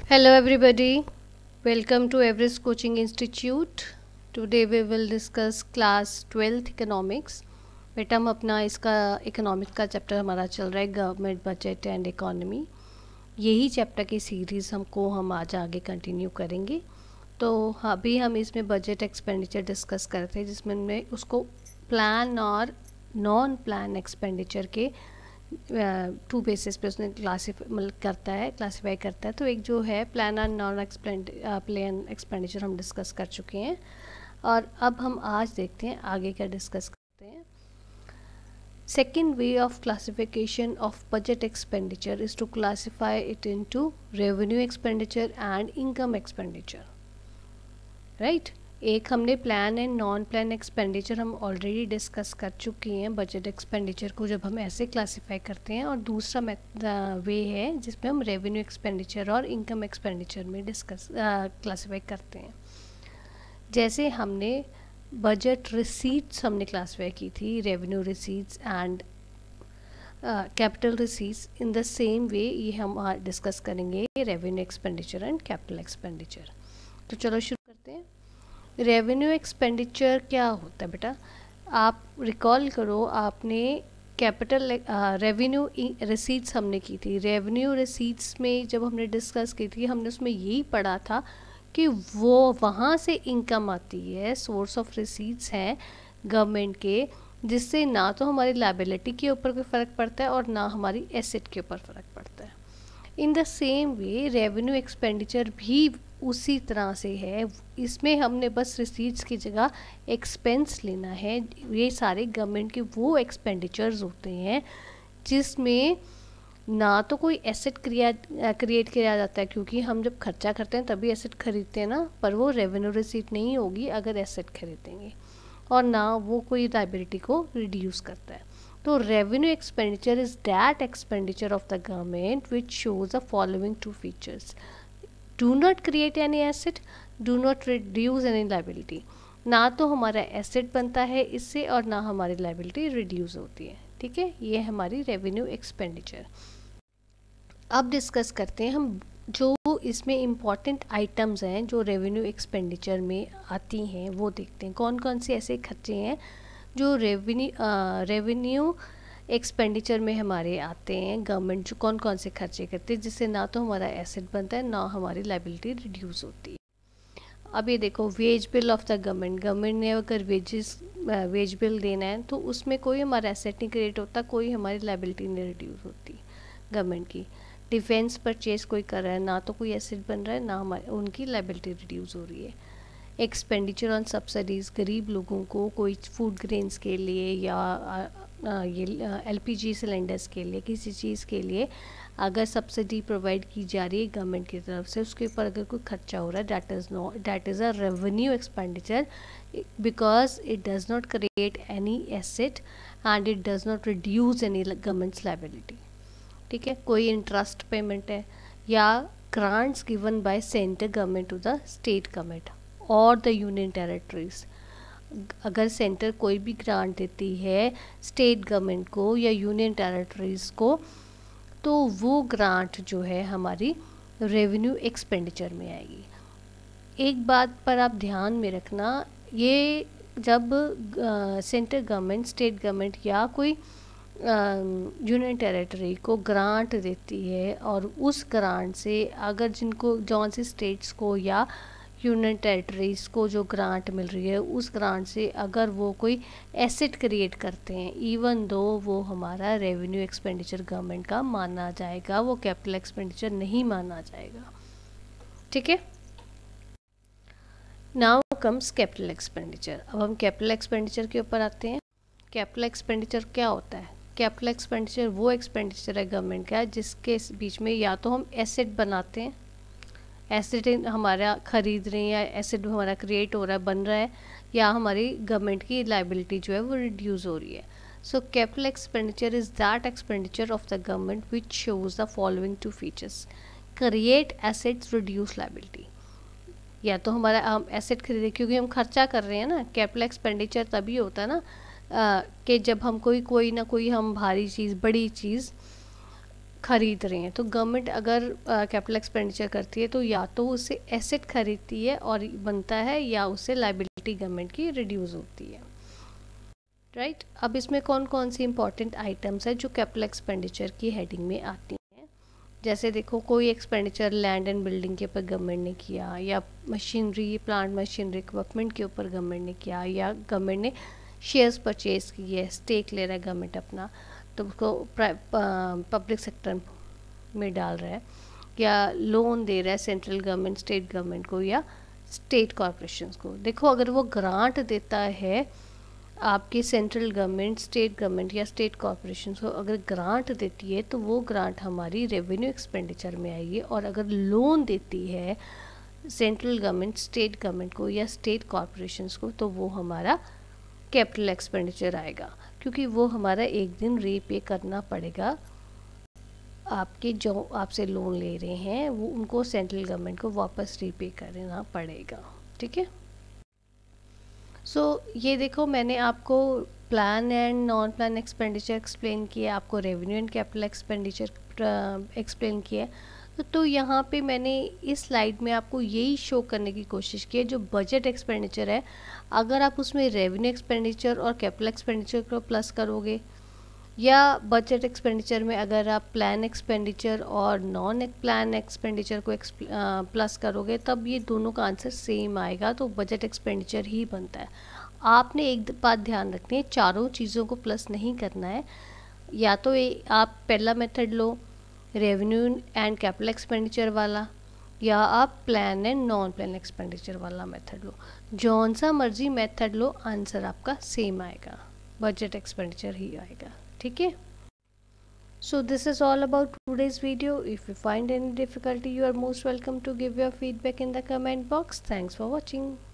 Hello everybody, welcome to Everest Coaching Institute. Today we will discuss class 12th economics. बेटा हम अपना इसका economics का चैप्टर हमारा चल रहा है गवर्नमेंट बजट एंड इकोनॉमी। यही चैप्टर की सीरीज़ हम आज आगे कंटिन्यू करेंगे। तो अभी हम इसमें बजट एक्सपेंडिचर डिस्कस करते हैं जिसमें हमने उसको प्लान और नॉन प्लान एक्सपेंडिचर के टू बेसिस पे उसने क्लासीफाई करता है। तो एक जो है plan and non plan expenditure हम डिस्कस कर चुके हैं और अब हम आज देखते हैं आगे का डिस्कस करते हैं। Second way of classification of budget expenditure is to classify it into revenue expenditure and income expenditure, right. एक हमने plan and non plan expenditure हम ऑलरेडी डिस्कस कर चुके हैं बजट एक्सपेंडिचर को जब हम ऐसे क्लासिफाई करते हैं, और दूसरा वे है जिसमें हम रेवेन्यू एक्सपेंडिचर और इनकम एक्सपेंडिचर में क्लासिफाई करते हैं। जैसे हमने बजट रिसीट्स हमने क्लासिफाई की थी, revenue receipts and capital receipts, in the same way ये हम डिस्कस करेंगे revenue expenditure and capital expenditure. तो चलो शुरू करते हैं। रेवेन्यू एक्सपेंडिचर क्या होता है बेटा? आप रिकॉल करो, आपने कैपिटल रेवेन्यू रिसीट्स हमने की थी। रेवेन्यू रिसीट्स में जब हमने डिस्कस की थी हमने उसमें यही पढ़ा था कि वो वहाँ से इनकम आती है, सोर्स ऑफ रिसीट्स हैं गवर्नमेंट के, जिससे ना तो हमारी लायबिलिटी के ऊपर कोई फ़र्क पड़ता है और ना हमारी एसेट के ऊपर फ़र्क पड़ता है। In the same way revenue expenditure भी उसी तरह से है। इसमें हमने बस रिसीट्स की जगह एक्सपेंस लेना है। ये सारे गवर्नमेंट के वो एक्सपेंडिचर्स होते हैं जिसमें ना तो कोई एसेट क्रिएट किया जाता है, क्योंकि हम जब खर्चा करते हैं तभी एसेट खरीदते हैं ना, पर वो रेवेन्यू रिसीट नहीं होगी अगर एसेट खरीदेंगे, और ना वो कोई लायबिलिटी को रिड्यूस करता है। तो revenue expenditure is that expenditure of the government which shows the following two features: do not create any asset, do not reduce any liability. ना तो हमारा एसेट बनता है इससे और ना हमारी लायबिलिटी रिड्यूस होती है, ठीक है। ये हमारी रेवेन्यू एक्सपेंडिचर। अब डिस्कस करते हैं हम जो इसमें इम्पॉर्टेंट आइटम्स हैं जो रेवेन्यू एक्सपेंडिचर में आती हैं, वो देखते हैं कौन कौन से ऐसे खर्चे हैं जो रेवेन्यू एक्सपेंडिचर में हमारे आते हैं। गवर्नमेंट जो कौन कौन से खर्चे करते हैं जिससे ना तो हमारा एसेट बनता है ना हमारी लायबिलिटी रिड्यूस होती है। अब ये देखो, wage bill of the government ने अगर वेज बिल देना है तो उसमें कोई हमारा एसेट नहीं क्रिएट होता, कोई हमारी लायबिलिटी नहीं रिड्यूस होती गवर्नमेंट की। डिफेंस परचेज कोई कर रहा है, ना तो कोई एसेट बन रहा है ना हमारी उनकी लायबिलिटी रिड्यूस हो रही है। एक्सपेंडिचर ऑन सब्सिडीज़, गरीब लोगों को कोई फूड ग्रेन्स के लिए या ये LPG सिलेंडर्स के लिए, किसी चीज़ के लिए अगर सब्सिडी प्रोवाइड की जा रही है गवर्नमेंट की तरफ से, उसके ऊपर अगर कोई खर्चा हो रहा है, that is a revenue expenditure because it does not create any asset and it does not reduce any government's liability, ठीक है। कोई इंटरेस्ट पेमेंट है या grants given by centre government to the state government और the union territories. अगर centre कोई भी grant देती है स्टेट गवर्नमेंट को या यूनियन टेरिटरीज़ को, तो वो ग्रांट जो है हमारी रेवेन्यू एक्सपेंडिचर में आएगी। एक बात पर आप ध्यान में रखना, ये जब सेंटर गवर्नमेंट, स्टेट गवर्नमेंट या कोई यूनियन टेरिटरी को ग्रांट देती है और उस ग्रांट से अगर जौन सी स्टेट्स को या यूनियन टेरिटरीज़ को जो ग्रांट मिल रही है उस ग्रांट से अगर वो कोई एसेट क्रिएट करते हैं, इवन दो वो हमारा रेवेन्यू एक्सपेंडिचर गवर्नमेंट का माना जाएगा, वो कैपिटल एक्सपेंडिचर नहीं माना जाएगा, ठीक है। Now comes capital expenditure. अब हम कैपिटल एक्सपेंडिचर के ऊपर आते हैं। कैपिटल एक्सपेंडिचर क्या होता है? कैपिटल एक्सपेंडिचर वो एक्सपेंडिचर है गवर्नमेंट का जिसके बीच में या तो हम एसेट बनाते हैं, एसेट हमारा खरीद रहे हैं या एसेट हमारा क्रिएट हो रहा है, बन रहा है, या हमारी गवर्नमेंट की लायबिलिटी जो है वो रिड्यूस हो रही है। So capital expenditure is that expenditure of the government which shows the following two features: create assets, reduce liability. या तो हमारा हम एसेट खरीदे, क्योंकि हम खर्चा कर रहे हैं ना, कैपिटल एक्सपेंडिचर तभी होता है ना कि जब हम कोई ना कोई हम भारी चीज़, बड़ी चीज़ खरीद रहे हैं। तो गवर्नमेंट अगर कैपिटल एक्सपेंडिचर करती है तो या तो उससे एसेट खरीदती है और बनता है, या उससे लाइबिलिटी गवर्नमेंट की रिड्यूस होती है, राइट। अब इसमें कौन कौन सी इंपॉर्टेंट आइटम्स है जो कैपिटल एक्सपेंडिचर की हेडिंग में आती हैं। जैसे देखो, कोई एक्सपेंडिचर लैंड एंड बिल्डिंग के ऊपर गवर्नमेंट ने किया, या मशीनरी प्लांट मशीनरी इक्विपमेंट के ऊपर गवर्नमेंट ने किया, या गवर्नमेंट ने शेयर्स परचेज किए, स्टेक ले रहा है गवर्नमेंट अपना, तो उसको पब्लिक सेक्टर में डाल रहा है, या लोन दे रहा है सेंट्रल गवर्नमेंट स्टेट गवर्नमेंट को या स्टेट कॉरपोरेशंस को। देखो, अगर वो ग्रांट देता है आपकी सेंट्रल गवर्नमेंट स्टेट गवर्नमेंट या स्टेट कॉरपोरेशन को, अगर ग्रांट देती है तो वो ग्रांट हमारी रेवेन्यू एक्सपेंडिचर में आएगी। और अगर लोन देती है सेंट्रल गवर्नमेंट स्टेट गवर्नमेंट को या स्टेट कॉरपोरेशंस को, तो वो हमारा कैपिटल एक्सपेंडिचर आएगा, क्योंकि वो हमारा एक दिन रीपे करना पड़ेगा। आपके जो आपसे लोन ले रहे हैं वो उनको सेंट्रल गवर्नमेंट को वापस रीपे करना पड़ेगा, ठीक है। सो ये देखो, मैंने आपको plan and non plan expenditure explain किया, आपको revenue and capital expenditure explain किया। तो यहाँ पे मैंने इस स्लाइड में आपको यही शो करने की कोशिश की है, जो बजट एक्सपेंडिचर है, अगर आप उसमें रेवेन्यू एक्सपेंडिचर और कैपिटल एक्सपेंडिचर को प्लस करोगे, या बजट एक्सपेंडिचर में अगर आप प्लान एक्सपेंडिचर और नॉन प्लान एक्सपेंडिचर को प्लस करोगे, तब ये दोनों का आंसर सेम आएगा, तो बजट एक्सपेंडिचर ही बनता है। आपने एक बात ध्यान रखनी है, चारों चीज़ों को प्लस नहीं करना है। या तो आप पहला मेथड लो रेवेन्यू एंड कैपिटल एक्सपेंडिचर वाला, या आप plan and non plan expenditure वाला मेथड लो। जौन सा मर्जी मेथड लो, आंसर आपका सेम आएगा, बजट एक्सपेंडिचर ही आएगा, ठीक है। So this is all about today's video. If you find any difficulty, you are most welcome to give your feedback in the comment box. Thanks for watching.